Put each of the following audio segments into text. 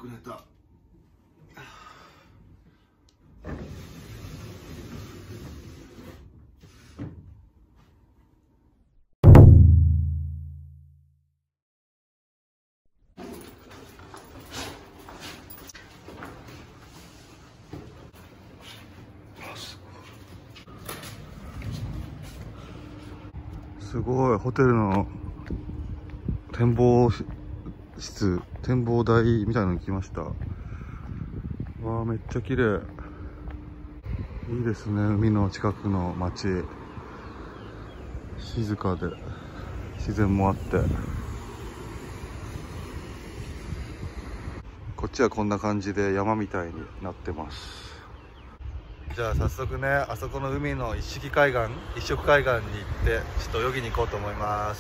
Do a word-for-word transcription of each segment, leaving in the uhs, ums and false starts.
く寝た。すごい、ホテルの展望室、展望台みたいなのに来ました。わあ、めっちゃ綺麗。いいですね、海の近くの街。静かで、自然もあって。こっちはこんな感じで山みたいになってます。じゃあ早速ね、あそこの海の一色海岸、一色海岸に行ってちょっと泳ぎに行こうと思います。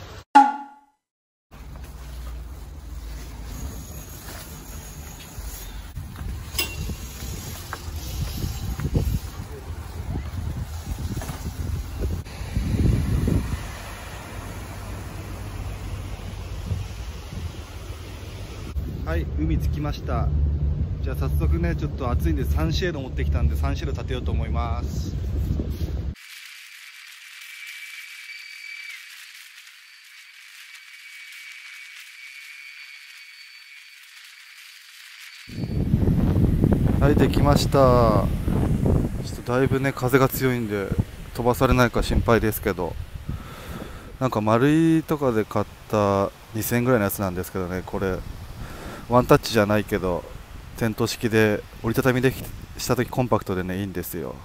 はい、海着きました。じゃあ早速ね、ちょっと暑いんでサンシェード持ってきたんで、サンシェード立てようと思います。はい、できました。ちょっとだいぶね、風が強いんで飛ばされないか心配ですけど、なんか丸いとかで買ったにせんえんぐらいのやつなんですけどね、これワンタッチじゃないけどテント式で折りたたみでした時コンパクトでね、いいんですよ。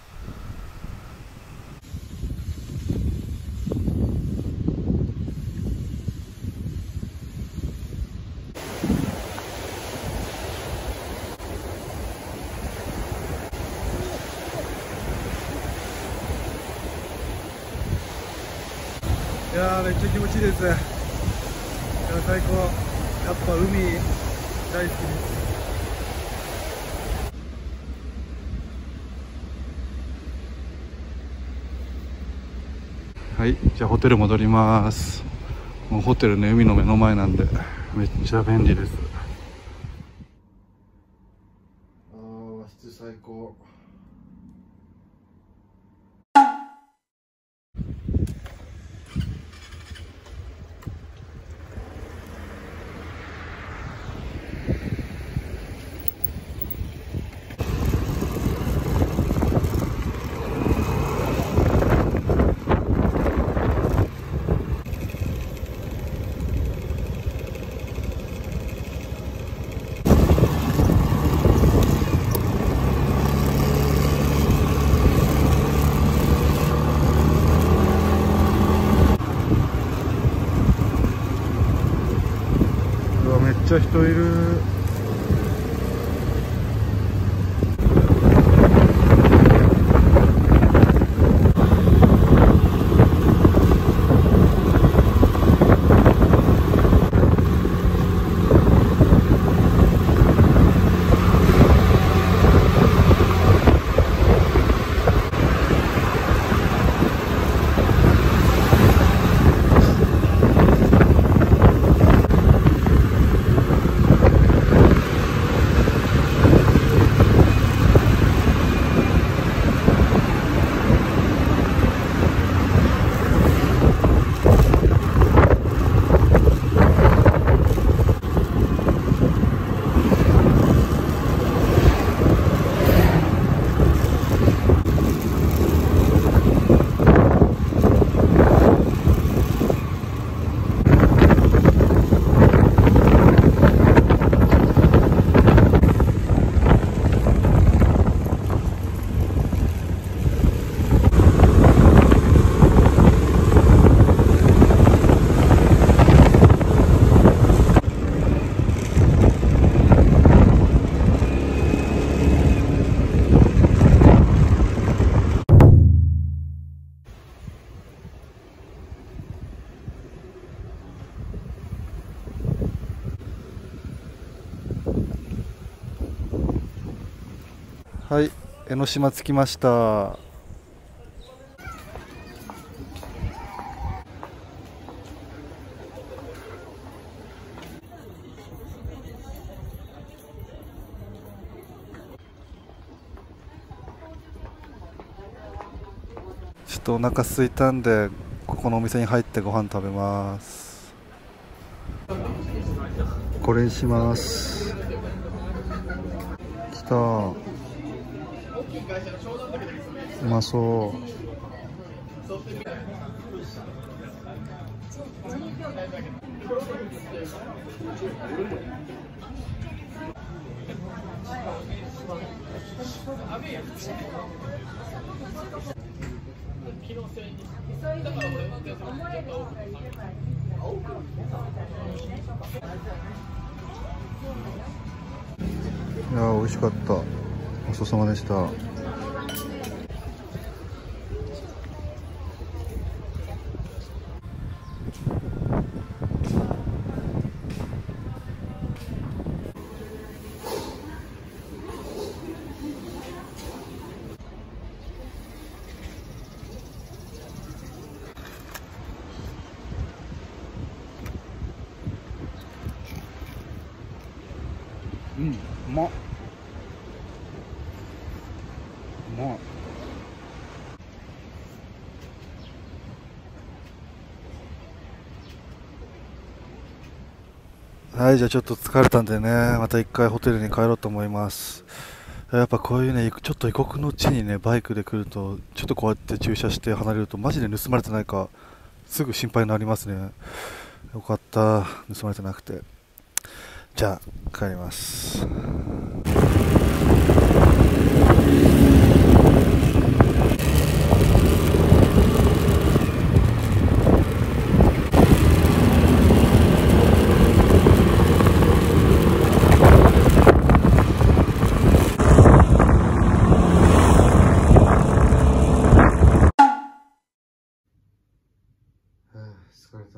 いやー、めっちゃ気持ちいいです。いや、最高。やっぱ海大好きです。はい、じゃあホテル戻ります。もうホテルね、海の目の前なんでめっちゃ便利です。あー、和室最高。めっちゃ人いる。はい、江ノ島着きました。 とお腹空いたんでここのお店に入ってご飯食べます。これにします。きた、うまそう。いやー、美味しかった。ごちそうさまでした。うん、うまっ。うまい。はい、じゃあちょっと疲れたんでね、また一回ホテルに帰ろうと思います。やっぱこういうね、ちょっと異国の地にね、バイクで来ると、ちょっとこうやって駐車して離れると、マジで盗まれてないか、すぐ心配になりますね。よかった、盗まれてなくて。じゃあ、帰ります。疲れた。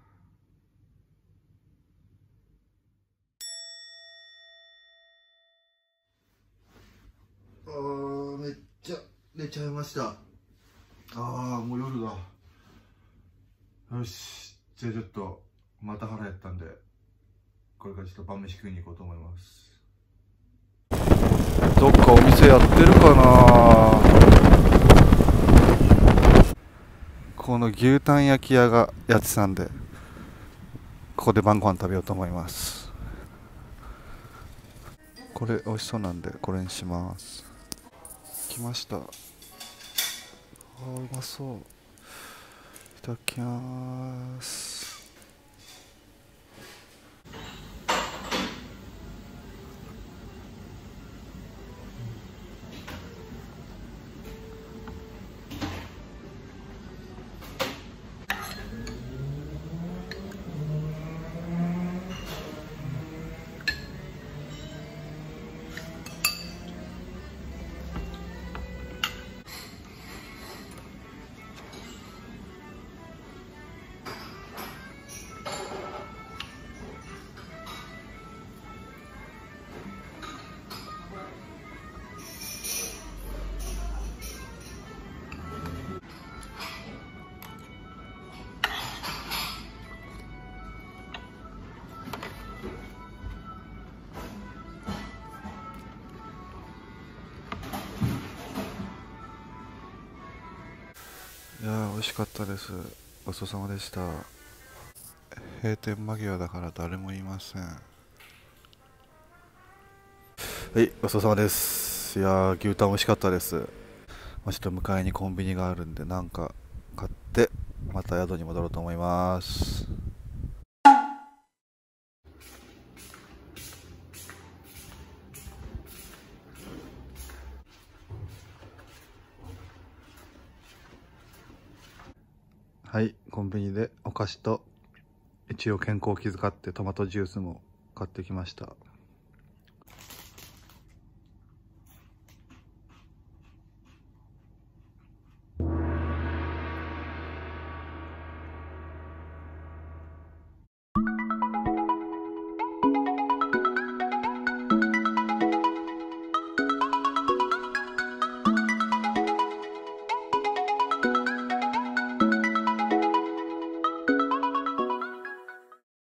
あー、めっちゃ寝ちゃいました。あー、もう夜だ。よし、じゃあちょっとまた腹減ったんで、これからちょっと晩飯食いに行こうと思います。どっかお店やってるかな。この牛タン焼き屋がやってたんで、ここで晩ご飯食べようと思います。これ美味しそうなんでこれにします。来ました。あー、うまそう。いただきます。いやー、美味しかったです。ごちそうさまでした。閉店間際だから誰もいません。はい、ごちそうさまです。いやー、牛タン美味しかったです。まあ、ちょっと向かいにコンビニがあるんで、なんか買ってまた宿に戻ろうと思います。はい、コンビニでお菓子と一応健康を気遣ってトマトジュースも買ってきました。